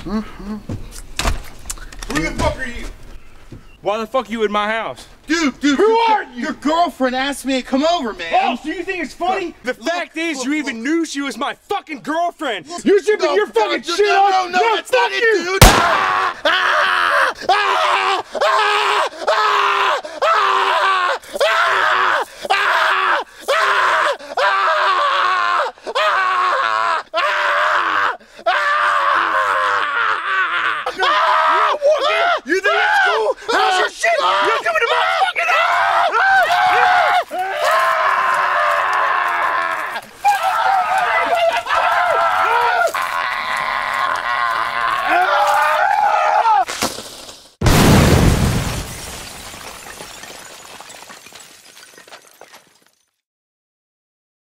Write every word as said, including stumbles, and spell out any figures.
Mm-hmm. Who the fuck are you? Why the fuck are you in my house? Dude, dude, who your, are you? Your girlfriend asked me to come over, man. Oh, so you think it's funny? The look, fact is, look, you even look. knew she was my fucking girlriend. You should be No, your no, fucking dude, shit no, on. no, no, that's fuck not it, you. dude. Ah! Ah!